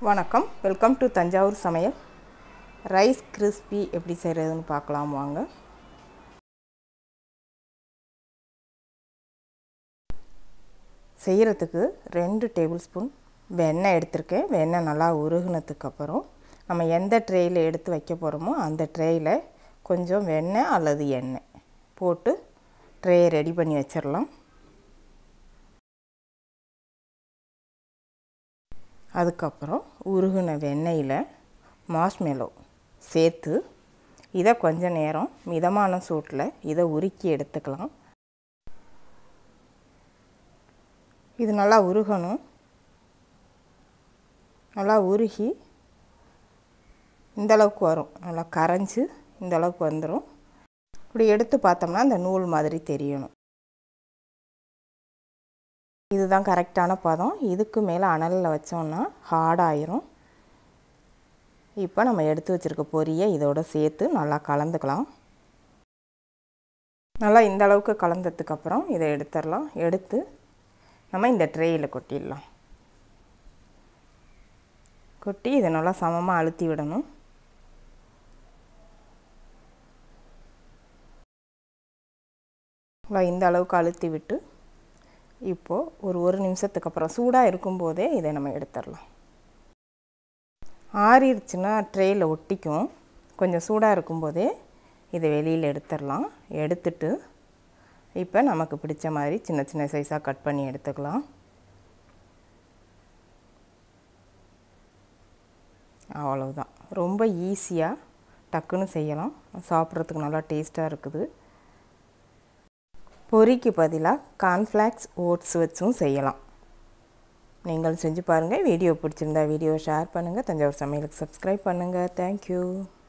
வணக்கம், welcome to Thanjavur சமையல். Rice crispy எப்படி செய்கிறதுன்னு பார்க்கலாம் வாங்க. செய்கிறதுக்கு 2 டேபிள் ஸ்பூன் வெண்ணெய் எடுத்திருக்கேன். வெண்ணெய் நல்லா உருகுனதுக்கப்புறம் நம்ம எந்த ட்ரேயில் எடுத்து வைக்க போகிறோமோ அந்த ட்ரேயில் கொஞ்சம் வெண்ணெய் அல்லது எண்ணெய் போட்டு ட்ரேயை ரெடி பண்ணி வச்சிடலாம். அதுக்கப்புறம் உருகுன வெண்ணெயில் மார்ஷ்மெல்லோ சேர்த்து இதை கொஞ்ச நேரம் மிதமான சூட்டில் இதை உருக்கி எடுத்துக்கலாம். இது நல்லா உருகணும். நல்லா உருகி இந்தளவுக்கு வரும். நல்லா கரைஞ்சி இந்தளவுக்கு வந்துடும். இப்படி எடுத்து பார்த்தோம்னா இந்த நூல் மாதிரி தெரியணும். இதுதான் கரெக்டான பதம். இதுக்கு மேலே அனலில் வச்சோம்னா ஹார்டாயிரும். இப்போ நம்ம எடுத்து வச்சுருக்க பொரியை இதோடு சேர்த்து நல்லா கலந்துக்கலாம். நல்லா இந்த அளவுக்கு கலந்ததுக்கப்புறம் இதை எடுத்துடலாம். எடுத்து நம்ம இந்த ட்ரேயில் கொட்டிடலாம். கொட்டி இதை நல்லா சமமாக அழுத்தி விடணும். நல்லா இந்த அளவுக்கு அழுத்தி விட்டு இப்போது ஒரு நிமிஷத்துக்கு அப்புறம் சூடாக இருக்கும்போதே இதை நம்ம எடுத்துடலாம். ஆறிடுச்சுன்னா ட்ரேயில் ஒட்டிக்கும். கொஞ்சம் சூடாக இருக்கும்போதே இதை வெளியில் எடுத்துடலாம். எடுத்துட்டு இப்போ நமக்கு பிடிச்ச மாதிரி சின்ன சின்ன சைஸாக கட் பண்ணி எடுத்துக்கலாம். அவ்வளவுதான். ரொம்ப ஈஸியாக டக்குன்னு செய்யலாம். சாப்பிட்றதுக்கு நல்லா டேஸ்ட்டாக இருக்குது. பொரிக்கு பதிலாக கார்ன்ஃப்ளாக்ஸ் ஓட்ஸ் வச்சும் செய்யலாம். நீங்கள் செஞ்சு பாருங்கள். வீடியோ பிடிச்சிருந்தா வீடியோ ஷேர் பண்ணுங்கள். தஞ்சாவூர் சமையலுக்கு சப்ஸ்கிரைப் பண்ணுங்கள். தேங்க்யூ.